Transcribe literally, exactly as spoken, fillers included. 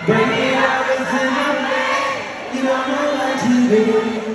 Baby, I was in a you don't know what to do.